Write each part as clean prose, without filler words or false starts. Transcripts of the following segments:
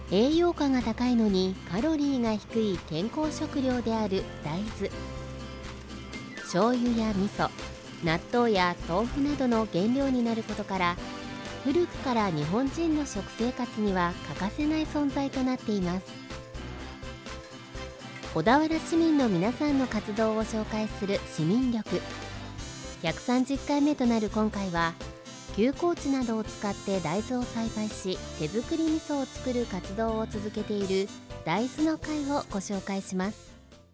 栄養価が高いのにカロリーが低い健康食料である大豆。醤油や味噌、納豆や豆腐などの原料になることから、古くから日本人の食生活には欠かせない存在となっています。小田原市民の皆さんの活動を紹介する市民力。130回目となる今回は、休耕地などを使って大豆を栽培し、手作り味噌を作る活動を続けている大豆の会をご紹介します。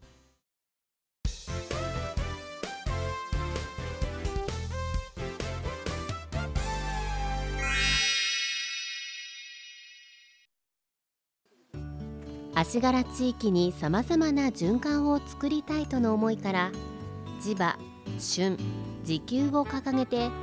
足柄地域にさまざまな循環を作りたいとの思いから、地場、旬、時給を掲げて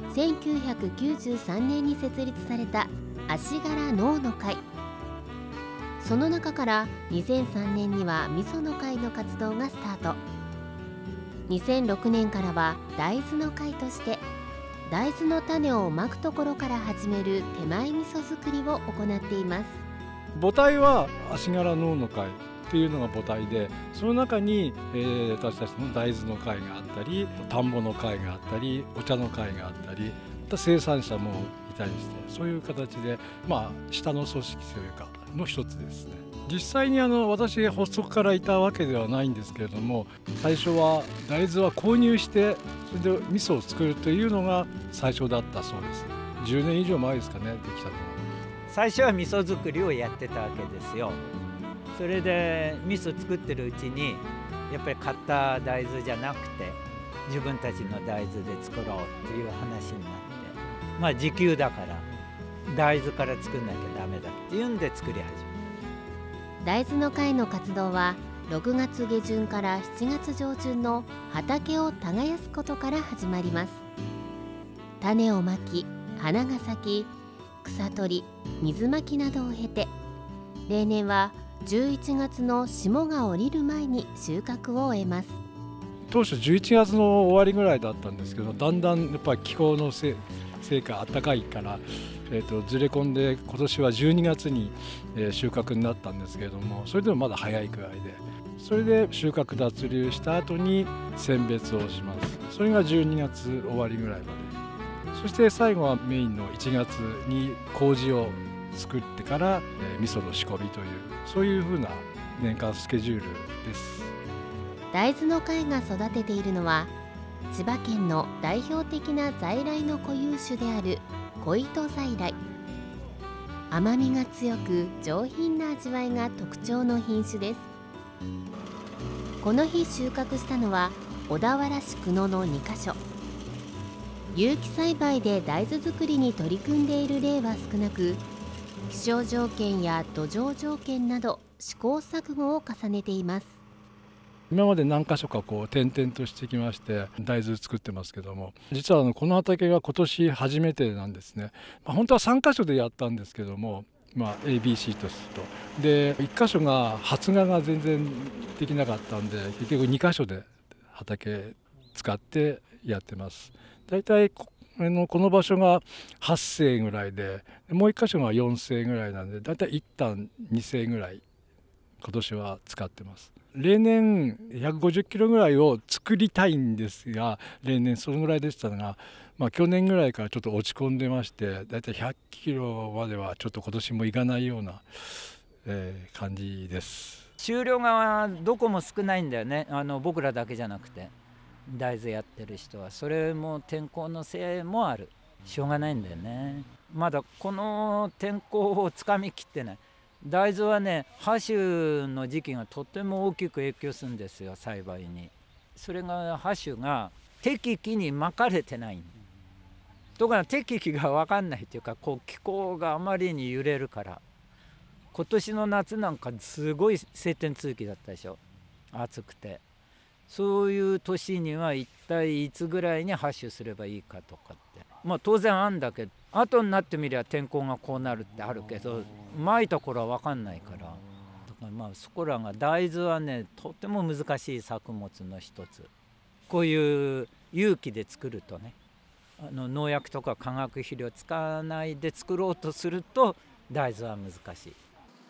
1993年に設立された足柄農の会。その中から2003年には味噌の会の活動がスタート。2006年からは大豆の会として、大豆の種をまくところから始める手前味噌作りを行っています。 母体は足柄農の会っていうのが母体で、その中に、私たちの大豆の会があったり、田んぼの会があったり、お茶の会があったり、また生産者もいたりして、そういう形で、下の組織というかの一つですね。実際に私発足からいたわけではないんですけれども、最初は大豆は購入してそれで味噌を作るというのが最初だったそうです。10年以上前ですかね、できたのは。 最初は味噌作りをやってたわけですよ。それで味噌作ってるうちに、やっぱり買った大豆じゃなくて自分たちの大豆で作ろうっていう話になって、時給だから大豆から作んなきゃダメだっていうんで作り始めた。 大豆の会の活動は6月下旬から7月上旬の畑を耕すことから始まります。種をまき、花が咲き、草取り、水まきなどを経て、例年は11月の霜が降りる前に収穫を終えます。 当初11月の終わりぐらいだったんですけど、だんだんやっぱり気候のせいか暖かいから、ずれ込んで今年は12月に、収穫になったんですけれども、それでもまだ早いくらいで、それで収穫脱粒した後に選別をします。それが12月終わりぐらいまで。そして最後はメインの1月に麹を作ってから、味噌の仕込みという、そういうふうな年間スケジュールです。 大豆の会が育てているのは、千葉県の代表的な在来の固有種である小糸在来。甘みが強く上品な味わいが特徴の品種です。この日収穫したのは小田原市久野の2カ所。有機栽培で大豆作りに取り組んでいる例は少なく、気象条件や土壌条件など試行錯誤を重ねています。 今まで何箇所か転々としてきまして、大豆作ってますけども、実はこの畑が今年初めてなんですね。本当は3箇所でやったんですけども、ABC とすると、で1箇所が発芽が全然できなかったんで、結局2箇所で畑使ってやってます。だいたいこの場所が8世ぐらいで、もう1箇所が4世ぐらいなんで、だいたい1単2世ぐらい今年は使ってます。例年150キロぐらいを作りたいんですが、例年そのぐらいでしたが、去年ぐらいからちょっと落ち込んでまして、だいたい100キロまではちょっと今年もいかないような、感じです。 収量がどこも少ないんだよね。僕らだけじゃなくて大豆やってる人は。それも天候のせいもある。しょうがないんだよね。まだこの天候をつかみきってない。大豆はね、播種の時期がとても大きく影響するんですよ、栽培に。それが播種が適期にまかれてないんとか、適期が分かんないというか、気候があまりに揺れるから。今年の夏なんかすごい晴天続きだったでしょ、暑くて。そういう年には一体いつぐらいに播種すればいいかとかって、当然あんだけど、後になってみりゃ天候がこうなるってあるけど、まいた頃は分かんないから。だからそこらが、大豆はね、とても難しい作物の一つ。こういう有機で作るとね、農薬とか化学肥料使わないで作ろうとすると大豆は難しい。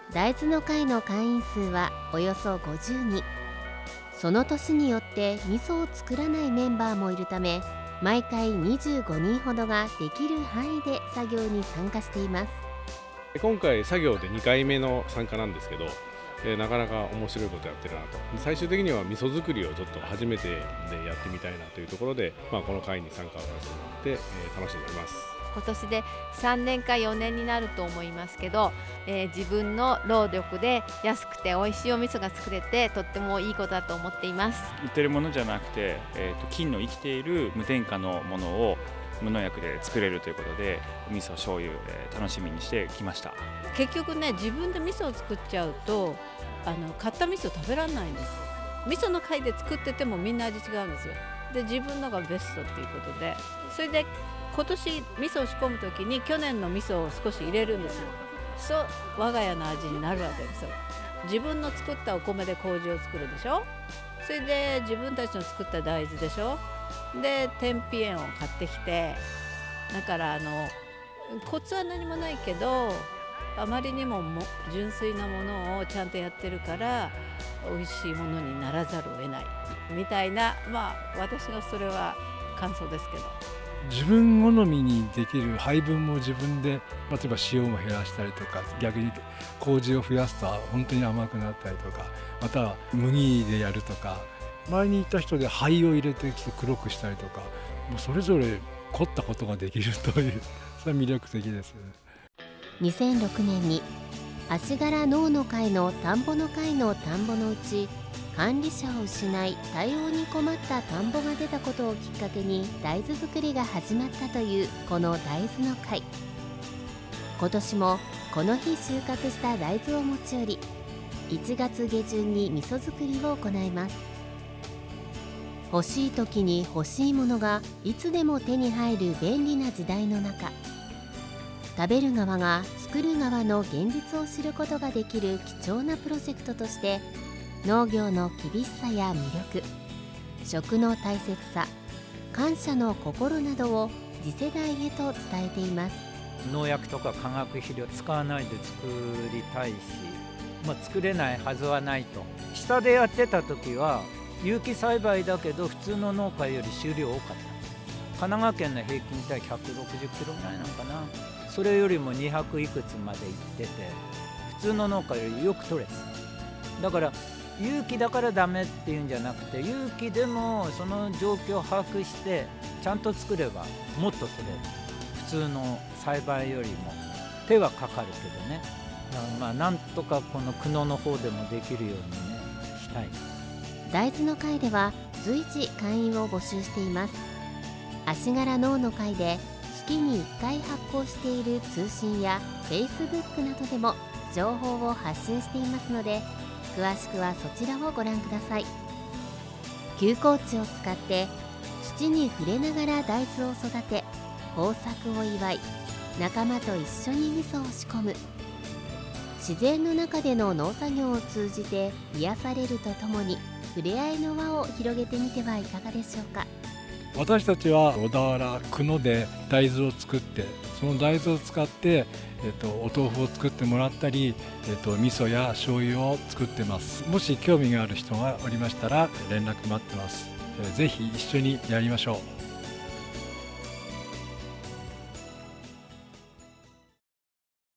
大豆の会の会員数はおよそ50人。その年によって味噌を作らないメンバーもいるため、毎回25人ほどができる範囲で作業に参加しています。 今回作業で2回目の参加なんですけど、なかなか面白いことやってるなと。最終的には味噌作りをちょっと初めてでやってみたいなというところで、この会に参加をさせてもらって、楽しんでおります。 今年で3年か4年になると思いますけど、自分の労力で安くて美味しいお味噌が作れて、とってもいいことだと思っています。 売ってるものじゃなくて、菌の生きている無添加のものを無農薬で作れるということで、お味噌醤油、楽しみにしてきました。 結局ね、自分で味噌を作っちゃうと買った味噌食べられないんです。味噌の会で作っててもみんな味違うんですよ。で、自分のがベストっていうことで、それで今年味噌を仕込むときに去年の味噌を少し入れるんですよ。そう我が家の味になるわけですよ。自分の作ったお米で麹を作るでしょ。それで自分たちの作った大豆でしょ。で天日塩を買ってきて、だからコツは何もないけど、あまりにも純粋なものをちゃんとやってるから美味しいものにならざるを得ないみたいな、私のそれは感想ですけど。 自分好みにできる配分も自分で、例えば塩を減らしたりとか、逆に麹を増やすと本当に甘くなったりとか、または麦でやるとか、前にいた人で灰を入れてちょっと黒くしたりとか、もうそれぞれ凝ったことができるという、それは魅力的ですよね。 2006年に足柄農の会の田んぼの会の田んぼのうち、管理者を失い対応に困った田んぼが出たことをきっかけに大豆作りが始まったというこの大豆の会。今年もこの日収穫した大豆を持ち寄り、1月下旬に味噌作りを行います。欲しい時に欲しいものがいつでも手に入る便利な時代の中、食べる側が作る側の現実を知ることができる貴重なプロジェクトとして、農業の厳しさや魅力、食の大切さ、感謝の心などを次世代へと伝えています。 農薬とか化学肥料使わないで作りたいし、作れないはずはないと。下でやってた時は有機栽培だけど普通の農家より収量多かった。神奈川県の平均体160キロぐらいなのかな。それよりも200いくつまで行ってて、普通の農家よりよく取れた。だから有機だからダメっていうんじゃなくて、有機でもその状況を把握してちゃんと作ればもっと取れる。普通の栽培よりも手はかかるけどね、なんとかこの久野の方でもできるようにねしたい。 大豆の会では随時会員を募集しています。足柄農の会で月に1回発行している通信や Facebook などでも情報を発信していますので、詳しくはそちらをご覧ください。休耕地を使って土に触れながら大豆を育て、豊作を祝い、仲間と一緒に味噌を仕込む。自然の中での農作業を通じて癒されるとともに、触れ合いの輪を広げてみてはいかがでしょうか。 私たちは小田原久野で大豆を作って、その大豆を使って、お豆腐を作ってもらったり、味噌や醤油を作ってます。もし興味がある人がおりましたら連絡待ってます。ぜひ一緒にやりましょう。